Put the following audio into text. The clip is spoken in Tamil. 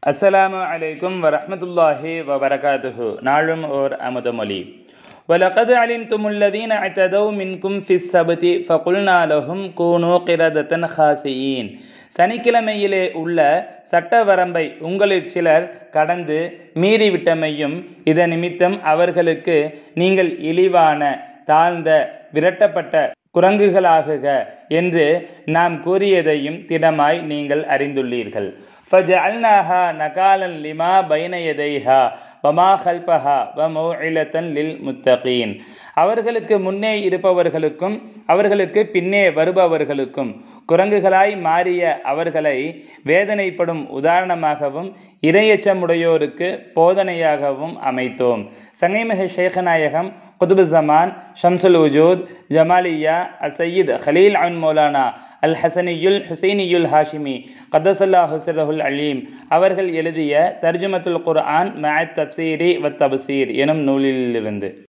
அஸ்ஸலாமு அலைக்கும் வரஹ்மத்துல்லாஹி வபரகாத்துஹு. நாளும் ஓர் அமுதமொழி. வலகத் அலிம்துமுல்லதீன அத்ததௌ மின்கும் ஃபிஸ் ஸபதி ஃபகுல்னா லஹும் கூனூ கிரதத்தன் ஹாசியீன். சனிக்கிழமையிலே உள்ள சட்ட வரம்பை உங்களில் சிலர் கடந்து மீறிவிட்டமையும் இதன் நிமித்தம் அவர்களுக்கு நீங்கள் இழிவான தாழ்ந்த விரட்டப்பட்ட குரங்குகளாகுக என்று நாம் கூறியதையும் திடமாய் நீங்கள் அறிந்துள்ளீர்கள். ஃபஜஅல்நாஹா நகாலன் லிமா பைன யதைஹா வமா கல்ஃபஹா வமௌஇலத்தன் லில் முத்தகீன். அவர்களுக்கு முன்னே இருப்பவர்களுக்கும் அவர்களுக்கு பின்னே வருபவர்களுக்கும் குரங்குகளாய் மாறிய அவர்களை வேதனைப்படும் உதாரணமாகவும் இரையச்சமுடையோருக்கு போதனையாகவும் அமைத்தோம். சங்கைமிகு ஷேഖநாயகம் குதுபு ஜமான் ஷம்சுல் உஜூத் ஜமாலியா அசையீத் ஹலீல் அன் மௌலானா அல் ஹசனியுல் ஹுசைனியுல் ஹாஷிமி கதசல்லாஹு சிர்ரஹுல் அலீம் அவர்கள் எழுதிய தர்ஜுமத்துல் குர்ஆன் மஅத் தஃப்சீரி வத் தப்சீர் எனும் நூலிலிருந்து.